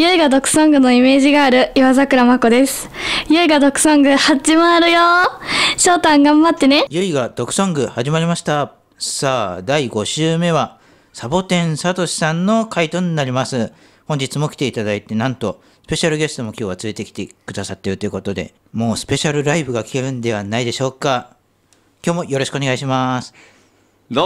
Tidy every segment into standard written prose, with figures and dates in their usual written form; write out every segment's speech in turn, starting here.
ゆいが毒ソングのイメージがある岩桜まこです。ゆいが毒ソング始まるよ。翔太頑張ってね。 ゆいが毒ソング始まりました。さあ、第5週目はサボテンさとしさんの回となります。本日も来ていただいて、なんとスペシャルゲストも今日は連れてきてくださっているということで、もうスペシャルライブが聞けるんではないでしょうか。今日もよろしくお願いします。 どう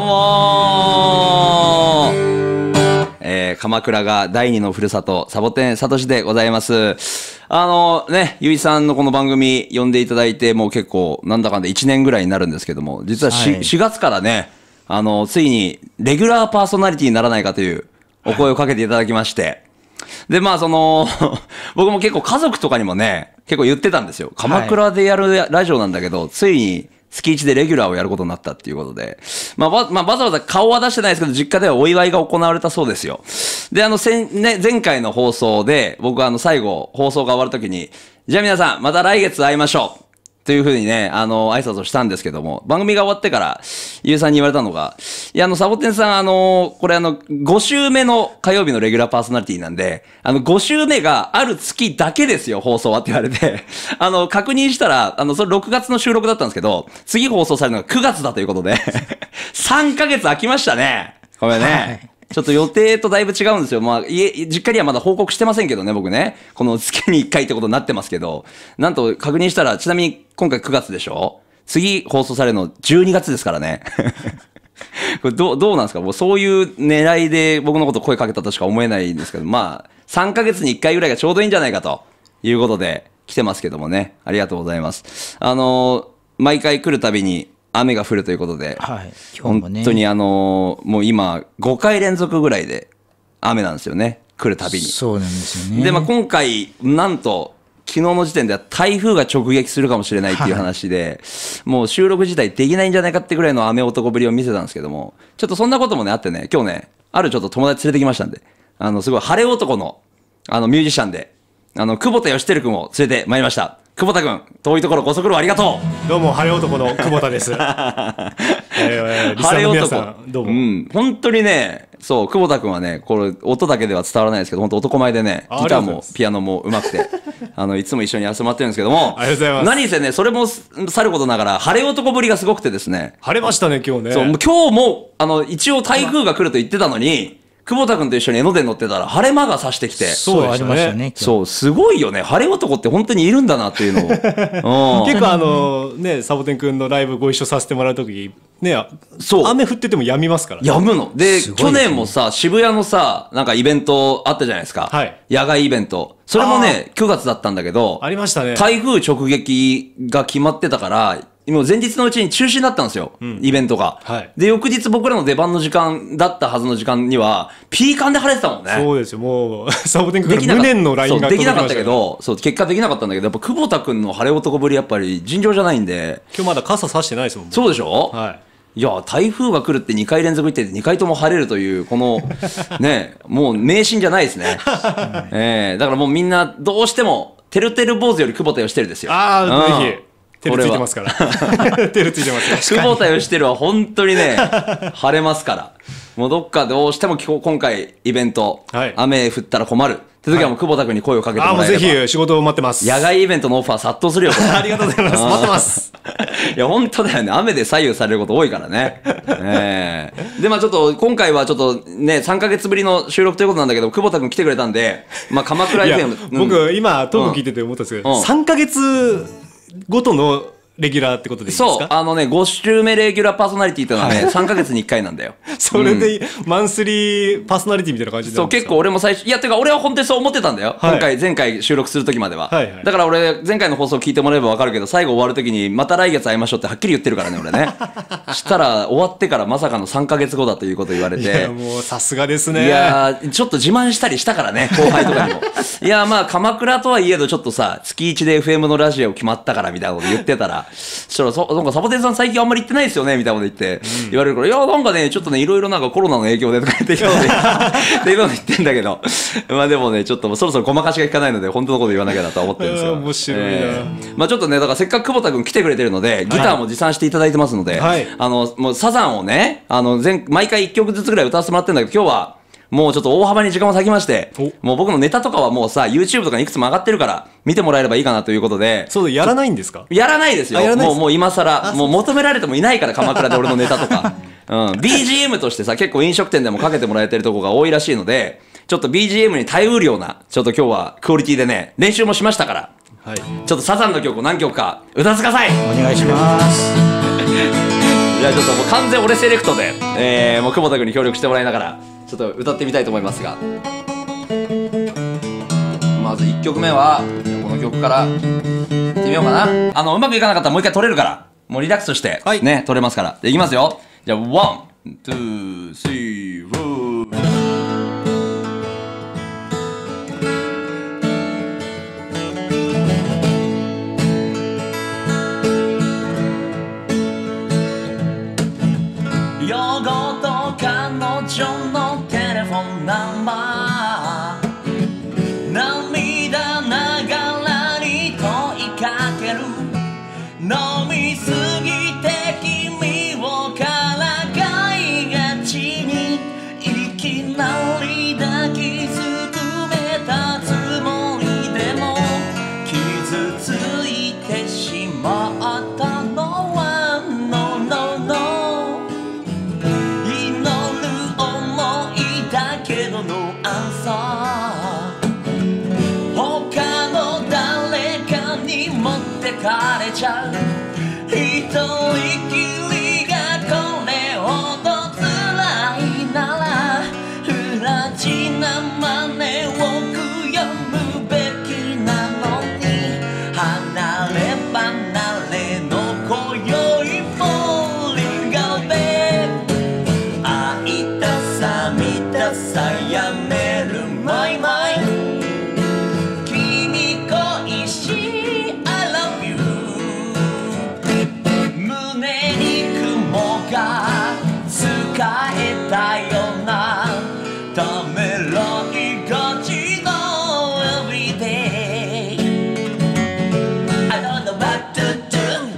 もー、鎌倉が第二のふるさと、サボテンさとしでございます。ゆいさんのこの番組呼んでいただいて、もう結構、なんだかんだ1年ぐらいになるんですけども、実は4月からね、ついに、レギュラーパーソナリティにならないかというお声をかけていただきまして、で、僕も結構家族とかにもね、結構言ってたんですよ。鎌倉でやるラジオなんだけど、ついに、月1でレギュラーをやることになったっていうことで、わざわざ顔は出してないですけど、実家ではお祝いが行われたそうですよ。で、前回の放送で、僕最後、放送が終わるときに、じゃあ皆さん、また来月会いましょうというふうにね、挨拶をしたんですけども、番組が終わってから、ゆうさんに言われたのが、いや、サボテンさん、これ5週目の火曜日のレギュラーパーソナリティなんで、5週目がある月だけですよ、放送はって言われて、確認したら、それ6月の収録だったんですけど、次放送されるのが9月だということで、3ヶ月空きましたね。これね。はい、ちょっと予定とだいぶ違うんですよ。実家にはまだ報告してませんけどね、僕ね。この月に1回ってことになってますけど、なんと確認したら、ちなみに今回9月でしょ？次放送されるの12月ですからね。これどうなんですか？もうそういう狙いで僕のこと声かけたとしか思えないんですけど、3ヶ月に1回ぐらいがちょうどいいんじゃないかということで来てますけどもね。ありがとうございます。毎回来るたびに、雨が降るということで、 はい、今日もね、 本当にもう今5回連続ぐらいで雨なんですよね、来るたびに。 そうなんですよね。 で、今回なんと昨日の時点では台風が直撃するかもしれないっていう話で、もう収録自体できないんじゃないかってぐらいの雨男ぶりを見せたんですけども、ちょっとそんなこともねあってね、今日ね、あるちょっと友達連れてきましたんで、すごい晴れ男のミュージシャンで、久保田義輝君を連れてまいりました。久保田君、遠いところご足労ありがとう。どうも、晴れ男の久保田です。リスナーの皆さん、どうも。 本当にね、そう、久保田君はね、これ、音だけでは伝わらないですけど、本当男前でね、ギターもピアノも上手くて、いつも一緒に集まってるんですけども、 ありがとうございます。 何せね、それもさることながら、晴れ男ぶりがすごくてですね。 晴れましたね、今日ね。 そう、今日も、一応台風が来ると言ってたのに、久保田君と一緒に江ノ電乗ってたら晴れ間が差してきて。 そうありましたね。 そう、すごいよね。晴れ男って本当にいるんだなっていうのを。 結構ね、サボテン君のライブご一緒させてもらうとき、ね、そう。雨降ってても止みますからね。 止むの。で、去年もさ、渋谷のさ、なんかイベントあったじゃないですか。 はい。 野外イベント。それもね、9月だったんだけど。 ありましたね。 台風直撃が決まってたから、もう前日のうちに中止になったんですよ、イベントが。 はい。 で、翌日僕らの出番の時間だったはずの時間には、ピーカンで晴れてたもんね。 そうですよ、もう、サボテン君から無念の LINE ができなかったけど、そう、結果できなかったんだけど、やっぱ久保田君の晴れ男ぶりやっぱり尋常じゃないんで。 今日まだ傘差してないですもん。 そうでしょ？ はい。 いや、台風が来るって2回連続行って2回とも晴れるという、この、ね、もう迷信じゃないですね。だからもうみんなどうしても、てるてる坊主より久保田義輝ですよ。 ぜひ。テルついてますから。テルついてます。 久保田義輝は本当にね、晴れますから。もうどっかどうしても今回イベント、雨降ったら困る。って時はもう久保田君に声をかけてもらえれば。 もうぜひ仕事を待ってます。 野外イベントのオファー殺到するよ。 ありがとうございます。待ってます。 いや、本当だよね。雨で左右されること多いからね。で、ちょっと、今回はちょっとね、3ヶ月ぶりの収録ということなんだけど、久保田君来てくれたんで、鎌倉 FM。 僕、今、トーク聞いてて思ったんですけど、3ヶ月ごとのレギュラーってことでいいですか？ そう、5週目レギュラーパーソナリティっていうのはね、3ヶ月に1回なんだよ。 それで、マンスリーパーソナリティみたいな感じで。 そう、結構俺も最初、いや、てか俺は本当にそう思ってたんだよ。前回収録するときまでは。だから俺、前回の放送聞いてもらえばわかるけど、最後終わるときに、また来月会いましょうってはっきり言ってるからね、俺ね。したら、終わってからまさかの3ヶ月後だということ言われて。いや、もうさすがですね。 いやちょっと自慢したりしたからね、後輩とかにも。いや、鎌倉とはいえど、ちょっとさ、月1で FM のラジオ決まったからみたいなこと言ってたら、そしたらなんかサボテンさん最近あんまり行ってないですよねみたいなこと言って言われるから、いやなんかねちょっとねいろいろなんかコロナの影響でとか言って今言ってんだけど、でもねちょっとそろそろごまかしが効かないので本当のこと言わなきゃなと思ってるんですよ。 面白いな。 ちょっとねだからせっかく久保田君来てくれてるのでギターも持参していただいてますので、もうサザンをね毎回1曲ずつぐらい歌わせてもらってるんだけど、今日はもうちょっと大幅に時間を割きまして、 おもう僕のネタとかはもうさ、YouTube とかにいくつも上がってるから、見てもらえればいいかなということで。 そう、やらないんですか？ やらないですよ。 あやらないですもう今更、もう求められてもいないから、鎌倉で俺のネタとか。BGM としてさ、結構飲食店でもかけてもらえてるとこが多いらしいので、ちょっと BGM に耐えうるような、ちょっと今日はクオリティでね、練習もしましたから、 はい。 ちょっとサザンの曲を何曲か歌ってください。 お願いします。 じゃあちょっともう完全俺セレクトで、もう久保田君に協力してもらいながら、ちょっと歌ってみたいと思いますが。まず1曲目は、この曲から、いってみようかな。うまくいかなかったらもう一回撮れるから、もうリラックスして、 はいね、撮れますから。で、いきますよ。じゃあ、ワン、ツー、スリー、フォー。夜ごと彼女のテレフォンナンバー、涙ながらに問いかける。飲みすぎて君をからかいがちに、いきなり抱きすくめたつもりでも傷ついてしまったのは No No No、 祈る思いだけどのアンサー、他の誰かに持ってかれちゃう。一人きりがこれほど辛いなら、不らちな真似を悔やむべきなのに、離れ離れの今宵もリンガで会いたさ見たさやめるマイマイ、君恋しい I love you、 胸に雲が使えたようなためらいがちの Everyday I don't know what to do、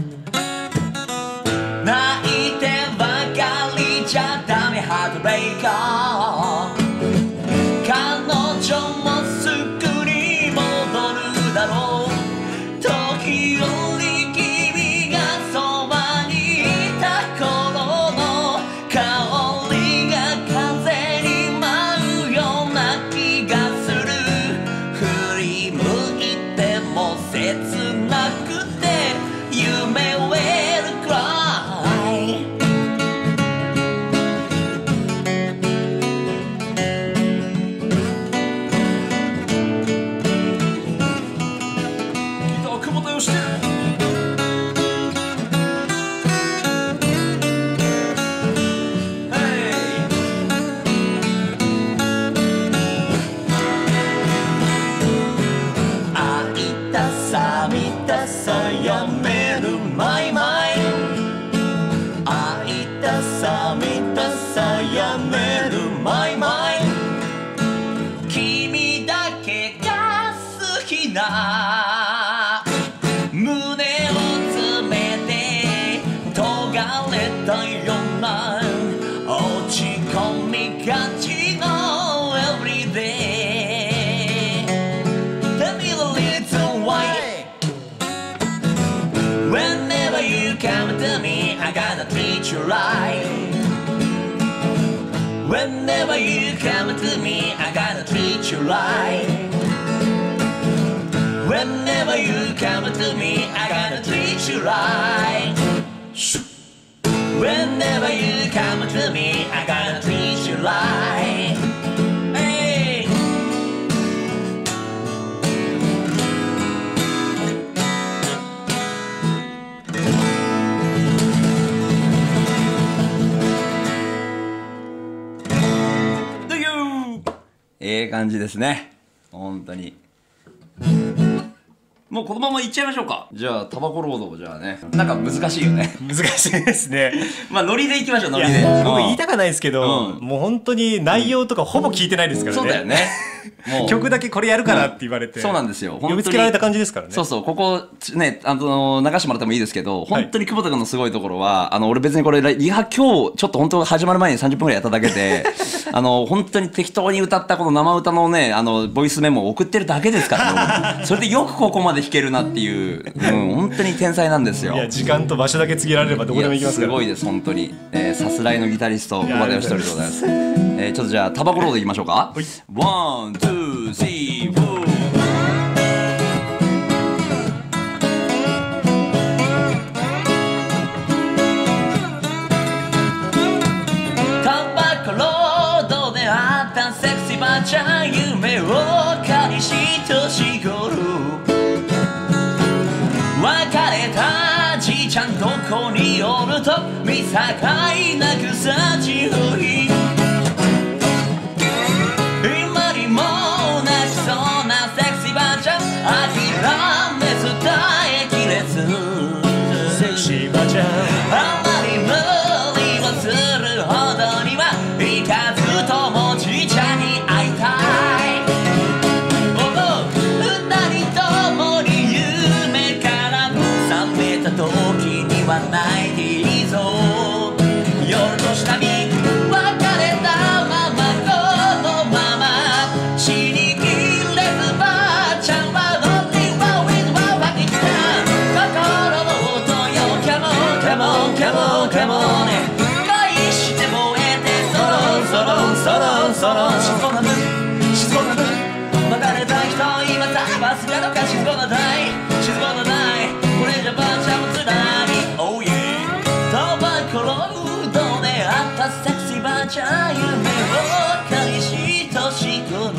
泣いてばかりじゃダメハートブレイカー、彼女もすぐに戻るだろう。時折君がそばにいた頃の香りが風に舞うような気がする。振り向いても切なくて夢を得るくらい、ギター久保田よしてる。会いたさ見たさやめるマイマイ、会いたさ見たさやめるマイマイ、君だけが好きな胸を詰めて尖れたような落ち込みがちの Everyday Tell me the reason why Whenever you come to me I gotta treat you right Whenever you come to me I gotta treat you right Whenever you come to me I gotta treat you right Whenever you come to me I gotta treat you right Hey Do you 感じですね本当にもうこのままいっちゃいましょうか。じゃあタバコロードをじゃあね、なんか難しいよね。 難しいですね。 まあノリでいきましょうノリで。 僕言いたかないですけど、もう本当に内容とかほぼ聞いてないですからね。 そうだよね。 もう曲だけこれやるからって言われて、 そうなんですよ。 呼びつけられた感じですからね。 そうそう、ここね、流してもらってもいいですけど、本当に久保田君のすごいところは、俺別にこれリハ今日ちょっと本当始まる前に30分ぐらいやっただけで、本当に適当に歌ったこの生歌のね、ボイスメモを送ってるだけですからね。それでよくここまで弾けるなっていう、本当に天才なんですよ。 いや、時間と場所だけ告げられればどこでも行きますから。 すごいです、本当に。さすらいのギタリスト、久保田義則でございます。ちょっとじゃあ、タバコロードいきましょうか。ワン、ツー、スリー、フォー。タバコロードであったセクシーばあちゃん、夢を返し年頃。別れたじいちゃんどこにおると見境なく幸をい今にも泣きそうなセクシーばあちゃん諦めず耐えきれずセクシーばあちゃんあまり無理をするほどにはいかずともじいちゃんに会いたい二人ともに夢から覚めた時には泣いていいぞ夜と下見別れたままこのまま死にきれずばあちゃんはどっちはウィズはわけきた心の音よ Come on come on come on come on 恋して燃えてそろそろそろそろ静かなる静かなる別れた人今さら忘れのか静かなない静かなないこれじゃばあちゃんもつらい Oh yeah タバコロードであったセクシーばあちゃん夢を返し年頃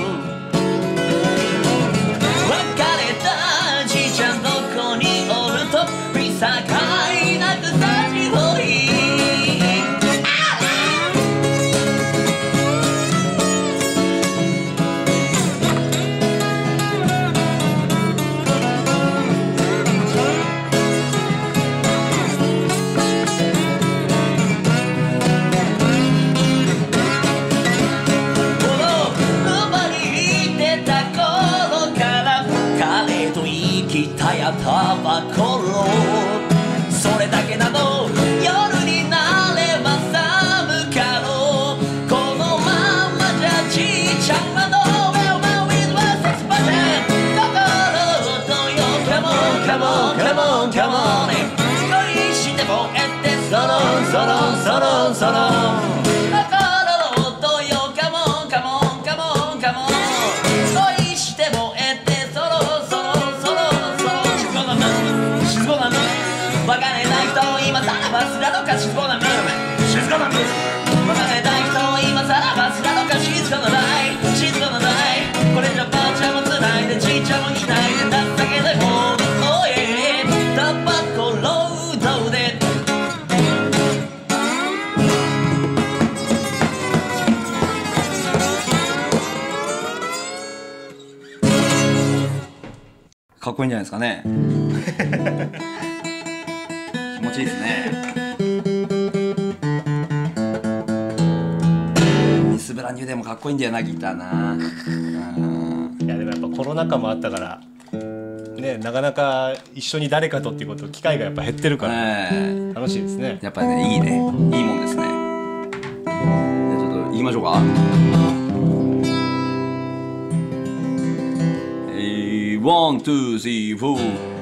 別れたじいちゃんどこにおると見境なく幸をいタバコロそれだけなの夜になれば寒かろうこのままじゃじいちゃんはノーウェルマンウィズワーセスパチャン心とよ Come on come on come on come on 恋して燃えてそろそろそろそろ心とよ Come on come on come on come on 恋して燃えてそろそろ別れた人今さらばすらのか静かなムーブ静かなムーブ別れた人今さらばすらのか静かなない静かなないこれじゃばあちゃんもつないでじいちゃんもいないでだったけでもおいタバコロードでかっこいいんじゃないですかね気持ちいいですね。ミスブラニューでもかっこいいんだよなギターな。 いやでもやっぱコロナ禍もあったからね、なかなか一緒に誰かとっていうこと機会がやっぱ減ってるから楽しいですね。 やっぱりねいいねいいもんですね。じゃあちょっと言いましょうか。ワン、ツー、スリー、フォー。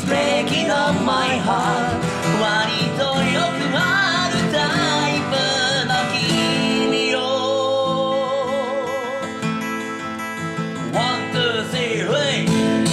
breaking up my heart 割とよくあるタイプの君よ One, two, three, three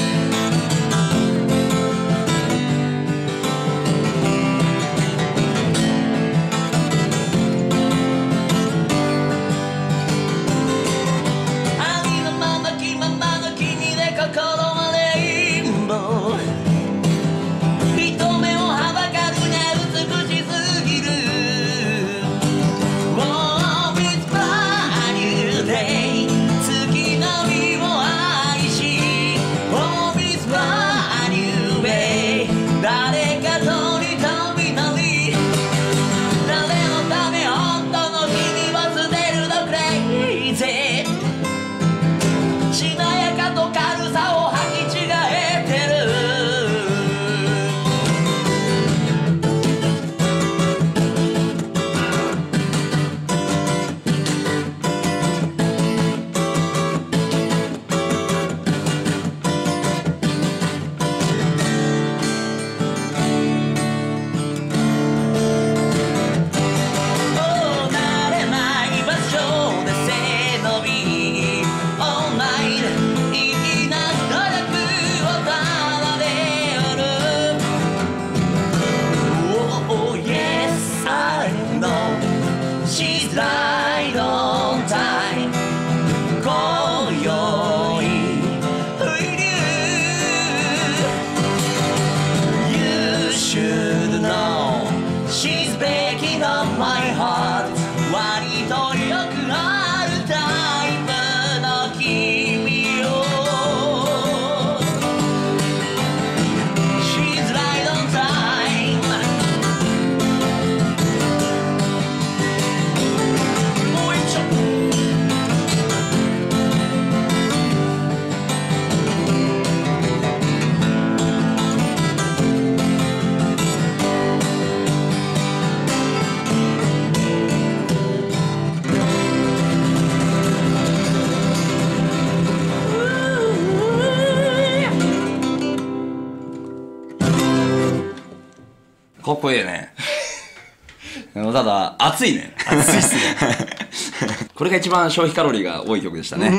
かっこいいね。ただ、熱いね。 熱いっすね。 これが一番消費カロリーが多い曲でしたね。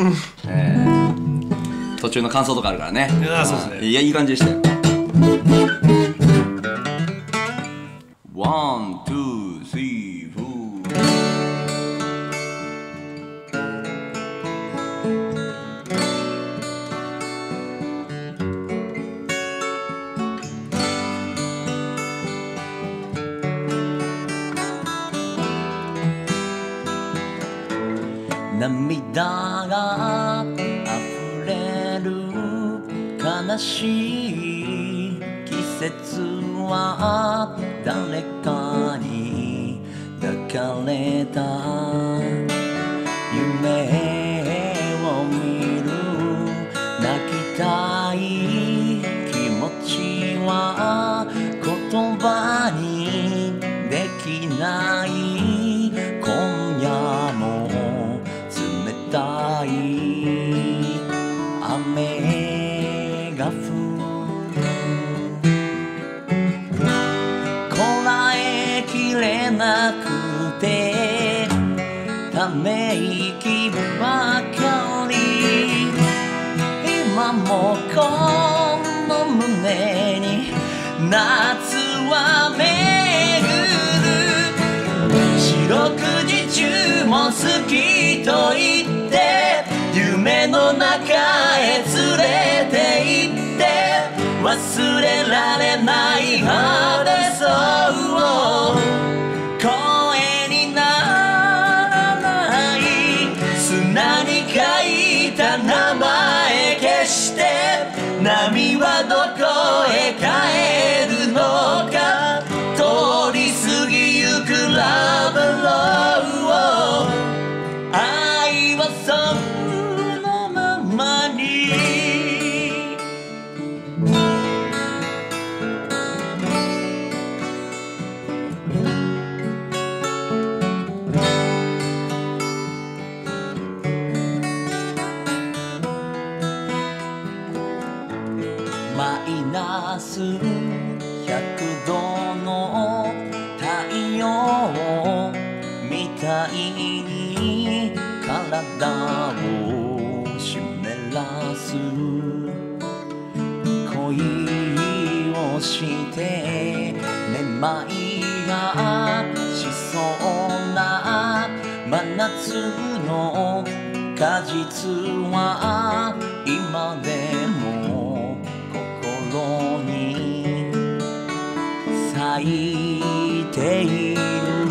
途中の感想とかあるからね。 いや、そうですね。 いや、いい感じでしたよ。One, two, three, four.涙が溢れる悲しい季節は誰かに抱かれた夢を見る泣きたい気持ちは言葉にできない今夜も冷たい雨が降るこらえきれなくてため息ばかり今もこの胸に夏は巡る四六時中も好きと言って夢の中へ連れて行って忘れられないハーデソウを声にならない砂に書いた名前消して波はどこへ帰るのか通り過ぎゆくラブローを愛はそのままにマイナす100度の太陽みたいに体を湿らす恋をしてめまいがしそうな真夏の果実は今でも心に咲いている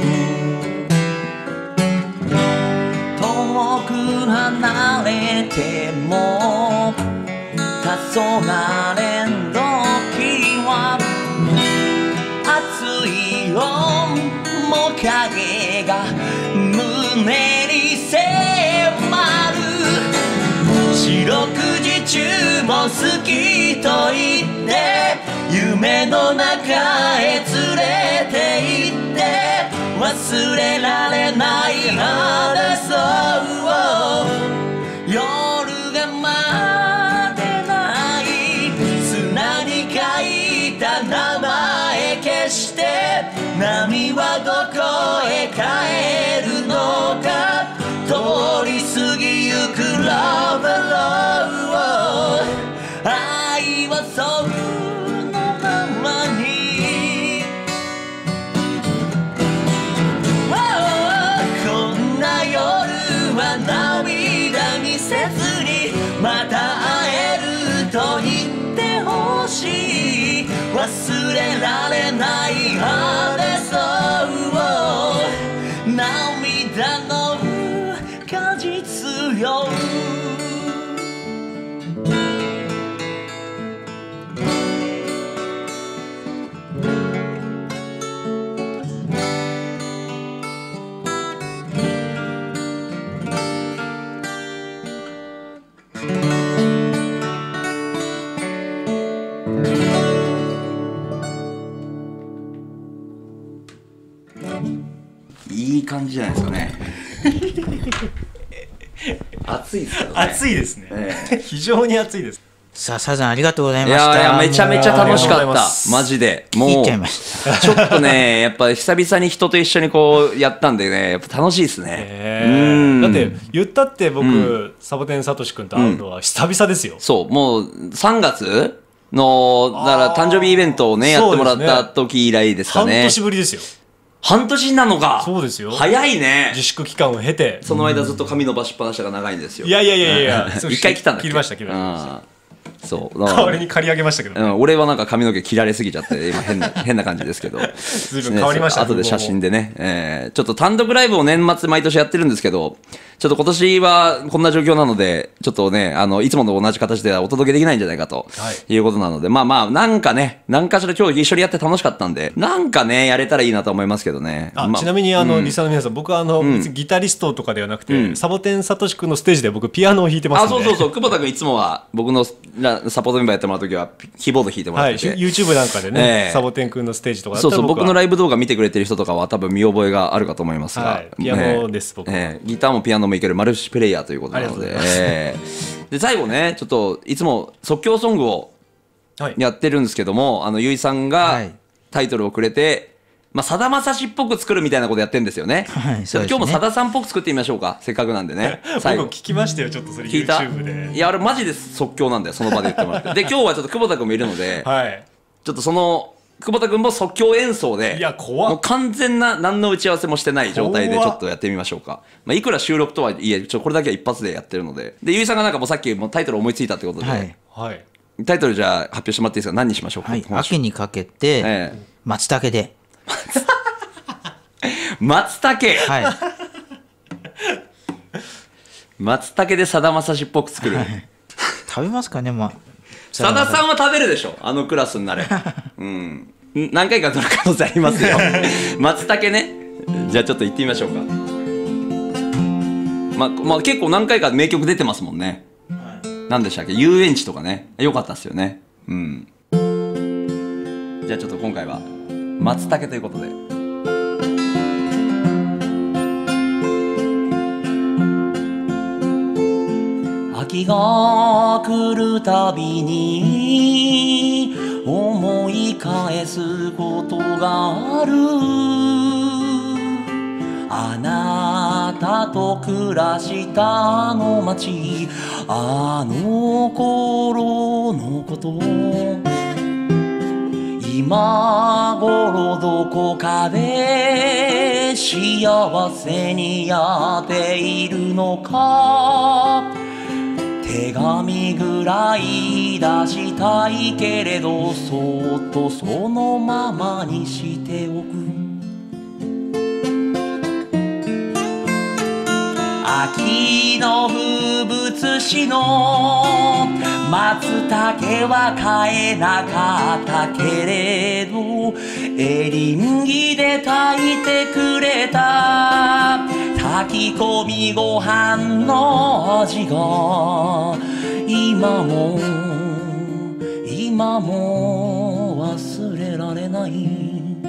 遠く離れても黄昏時は熱い面影が胸に迫る四六時中も好きと言って夢の中へ連れて行って忘れられない話そう夜が待てない砂に書いた名前消して波はどこへ帰るのか通り過ぎゆくラブロー愛はそのままにこんな夜は涙見せずにまた会えると言ってほしい忘れられない話そう涙の果実よいい感じじゃないですかね暑いですよね。 暑いですね、非常に暑いです。 さあサザンありがとうございいました。 やいやめちゃめちゃ楽しかっありがとうございまたマジでもう聞いちゃいましたちょっとねやっぱ久々に人と一緒にこうやったんでねやっぱ楽しいですね。 だって言ったって僕、サボテンサトシ君と会うのは久々ですよ、 そうもう3月のだから誕生日イベントをねやってもらった時以来ですかね。 半年ぶりですよ。 半年なのか。 そうですよ。 早いね。 自粛期間を経てその間ずっと髪伸ばしっぱなしが長いんですよ。 いや一回来たんだっけ。 切りましたそう代わりに借り上げましたけど、 俺はなんか髪の毛切られすぎちゃって今変な感じですけど随分変わりましたね。 後で写真でね、ちょっと単独ライブを年末毎年やってるんですけどちょっと今年はこんな状況なのでちょっとねいつもと同じ形ではお届けできないんじゃないかということなので、まあなんかね何かしら今日一緒にやって楽しかったんでなんかねやれたらいいなと思いますけどね。 ちなみにリスナーの皆さん僕は別にギタリストとかではなくて、サボテンサトシ君のステージで僕ピアノを弾いてますんで。 そう久保田君いつもは僕のサポートメンバーやってもらうときはキーボード弾いてもらってて、 YouTube なんかでね、サボテン君のステージとかだったら僕のライブ動画見てくれてる人とかは多分見覚えがあるかと思いますが、 ピアノです、僕は。 ギターもピアノもいけるマルチプレイヤーということなので、で最後ねちょっといつも即興ソングをやってるんですけども、ゆいさんがタイトルをくれて、さだまさしっぽく作るみたいなことやってるんですよね。今日もさださんっぽく作ってみましょうか、せっかくなんでね。 僕聞きましたよ、ちょっとそれ YouTube で。 いやあれマジで即興なんだよ、その場で言ってもらって。で今日はちょっと久保田君もいるので、ちょっとその久保田君も即興演奏で、もう完全な何の打ち合わせもしてない状態でちょっとやってみましょうか。いくら収録とはいえこれだけは一発でやってるので、ゆいさんがなんかもうさっきもうタイトル思いついたってことで、タイトルじゃあ発表してもらっていいですか。何にしましょうか。 秋にかけて松茸で。 松茸、松茸でさだまさしっぽく作る、 食べますかね。 さださんは食べるでしょ、あのクラスになれ。何回か取る可能性ありますよ。松茸ね。じゃあちょっと行ってみましょうか。結構何回か名曲出てますもんね。何でしたっけ、遊園地とかね、よかったっすよね。じゃあちょっと今回は松茸ということで。秋が来るたびに思返すことがある。あなたと暮らしたあの街、あの頃のこと、今頃どこかで幸せにやっているのか。手紙ぐらい出したいけれど、そっとそのままにしておく。秋の風物詩の松茸は買えなかったけれど、エリンギで炊いてくれた炊き込みご飯の味が今も忘れられない。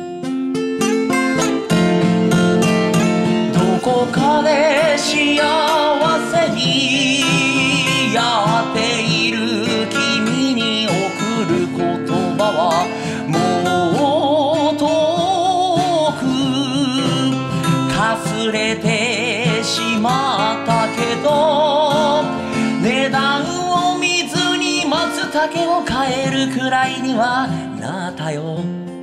どこかで幸せにやっている君に送る言葉はもう遠くかすれてしまったけど、値段を見ずに松茸を買えるくらいにはなったよ。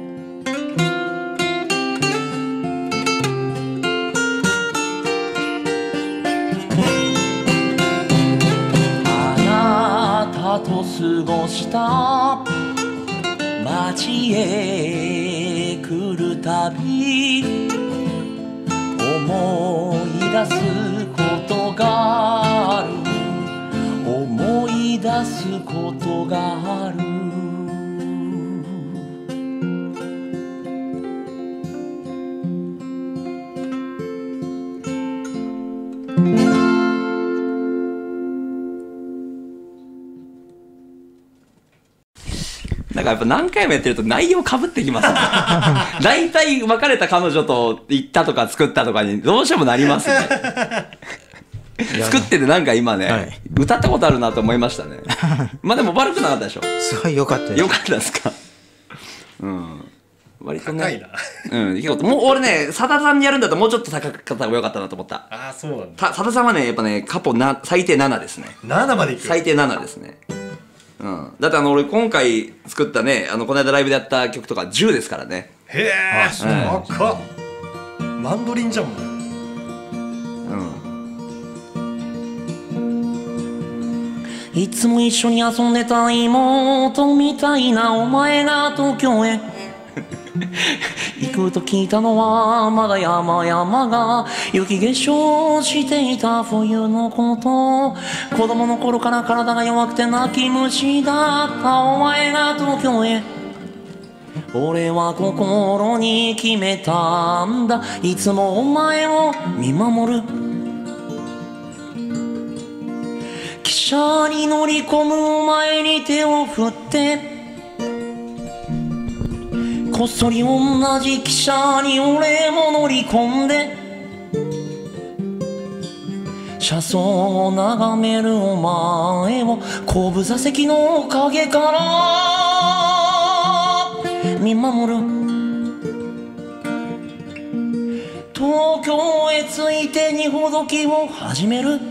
と過ごした街へ来るたび、思い出すことがある、思い出すことがある。なんかやっぱ何回もやってると内容かぶってきますね。大体別れた彼女と行ったとか作ったとかにどうしてもなりますね。作っててなんか今ね、はい、歌ったことあるなと思いましたね。まあでも悪くなかったでしょ。 すごい良かったです。 良かったですか。うん。割とね。 高いな。 うん。もう俺ね、さださんにやるんだったらもうちょっと高かった方が良かったなと思った。 ああ、そうなんだ。 さださんはね、やっぱね、過去最低7ですね。 7までいく。 最低7ですね。うん、だって俺今回作ったね、この間ライブでやった曲とか10ですからね。 へえ、高っ。マンドリンじゃんもん。 うん。いつも一緒に遊んでた妹みたいなお前が東京へ行くと聞いたのはまだ山々が雪化粧していた冬のこと。子供の頃から体が弱くて泣き虫だったお前が東京へ。俺は心に決めたんだ、いつもお前を見守る。汽車に乗り込む前に手を振ってこっそり同じ汽車に俺も乗り込んで車窓を眺めるお前を後部座席の陰から見守る。東京へ着いて二ほどきを始める。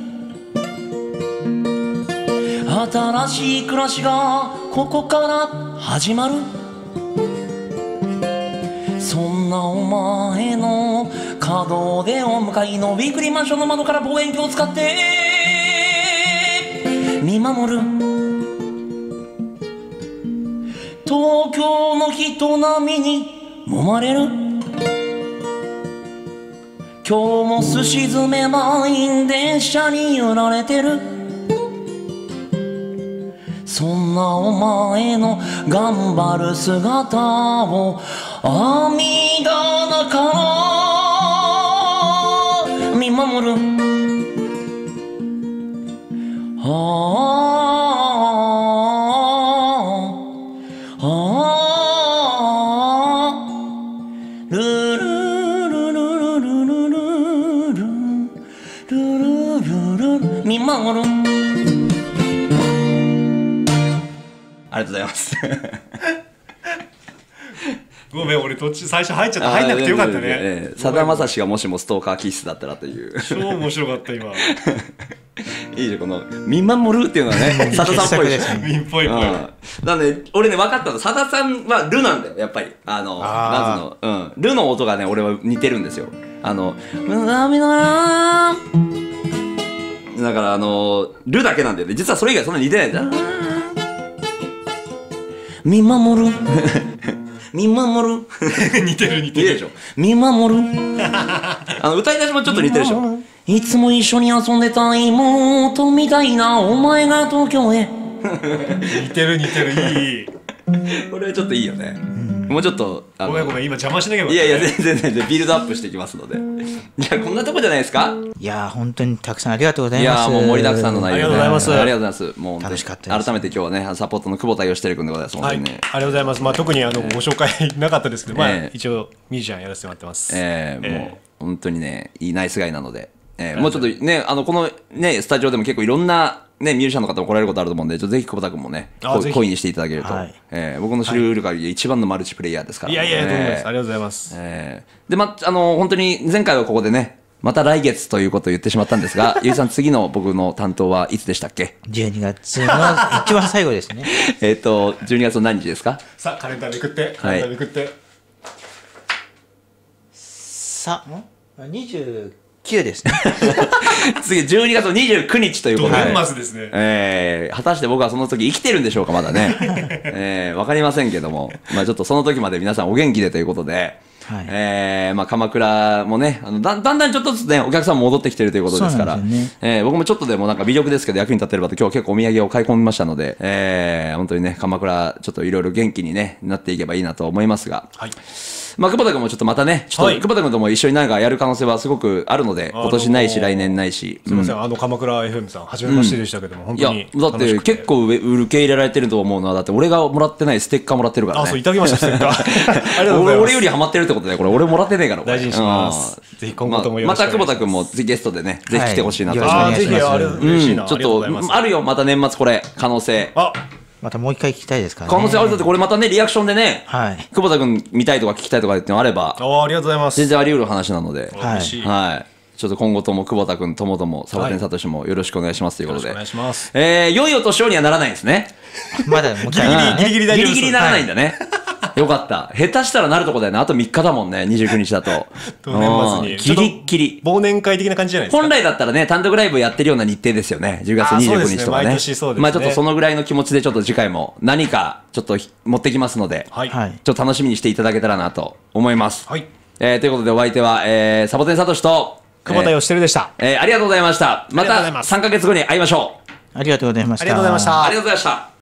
新しい暮らしがここから始まる。そんなお前の門出を迎えのウィークリーマンションの窓から望遠鏡を使って見守る。東京の人並みに揉まれる。今日もすし詰め満員電車に揺られてる。そんなお前の頑張る姿を網棚から見守る。ルルルルルルルルルルル見守る。ありがとうございます。 ごめん、俺途中最初入っちゃった。入んなくてよかったね。 さだまさしがもしもストーカー気質だったらという。 超面白かった今。 いいじゃん、この見守るっていうのはね、さださんっぽいでしょ。 民っぽいっぽい。 なんで俺ね分かったの、さださんはルなんだよやっぱり。なんつうの、ルの音がね俺は似てるんですよ。だからルだけなんだよね。実はそれ以外そんなに似てないんだ。見守る見守る似てる似てるでしょ。見守る歌い出しもちょっと似てるでしょ。いつも一緒に遊んでた妹みたいなお前が東京へ似てる似てる、いい。 これはちょっといいよね。もうちょっとごめん今邪魔しなきゃよかった。 いやいや全然ビルドアップしていきますので。じゃあこんなとこじゃないですか。 いやー本当にたくさんありがとうございます。 いやもう盛りだくさんの内容でありがとうございます。 ありがとうございます。もう楽しかったです。 改めて今日はねサポートの久保田義輝君でございます。本当にね、 ありがとうございます。まあ特にご紹介なかったですけど、まあ一応ミュージシャンやらせてもらってます。 もう本当にねいいナイスガイなので、もうちょっとねこのねスタジオでも結構いろんなねミュージシャンの方も来られることあると思うんで、ぜひ久保田君もね恋にしていただけると、僕の知る限り一番のマルチプレイヤーですから。 いやいやとんでもないです。ありがとうございます。 で本当に前回はここでねまた来月ということを言ってしまったんですが、ゆうさん次の僕の担当はいつでしたっけ ？12月の一番最後ですね。 12月の何日ですか？ さあカレンダーめくって、カレンダーめくって。 29ですね。 次12月の29日ということで。 年末ですね。果たして僕はその時生きてるんでしょうかまだね。わかりませんけども、まあちょっとその時まで皆さんお元気でということで。まあ鎌倉もねだんだんちょっとずつねお客さんも戻ってきてるということですから、僕もちょっとでもなんか微力ですけど役に立てればと今日は結構お土産を買い込みましたので、本当にね鎌倉ちょっといろいろ元気にねなっていけばいいなと思いますが、まあ久保田君もちょっとまたね久保田君とも一緒に何かやる可能性はすごくあるので、今年ないし来年ないし、 すみません鎌倉 FM さん初めましてでしたけども、本当にだって結構受け入れられてると思うのは、だって俺がもらってないステッカーもらってるからね。 そういただきましたステッカー。ありがとうございます。 俺よりハマってるってことでこれ俺もらってねえから大事にします。ぜひ今後ともよろしくお願いします。 また久保田君もゲストでねぜひ来てほしいなと思います。 ぜひ嬉しいな。 ちょっとあるよまた年末これ可能性。 またもう一回聞きたいですからね。 可能性ある。だってこれまたねリアクションでね、久保田君見たいとか聞きたいとかってのあれば、 ありがとうございます。 全然あり得る話なので、 嬉しい。 ちょっと今後とも久保田君ともどもサボテンサトシもよろしくお願いしますということで、 よろしくお願いします。 良いお年をにはならないんですね。 まだもうギリギリ大丈夫です。 ギリギリならないんだね。よかった。下手したらなるとこだよね。あと3日だもんね、29日だと。 年末にギリギリ忘年会的な感じじゃないですか。 本来だったらね単独ライブやってるような日程ですよね。10月25日とかね。 毎年そうですね。 まあちょっとそのぐらいの気持ちでちょっと次回も何かちょっと持ってきますので、ちょっと楽しみにしていただけたらなと思います。ということでお相手はサボテンサトシと久保田義輝でした。 ありがとうございました。また3ヶ月後に会いましょう。 ありがとうございました。 ありがとうございました。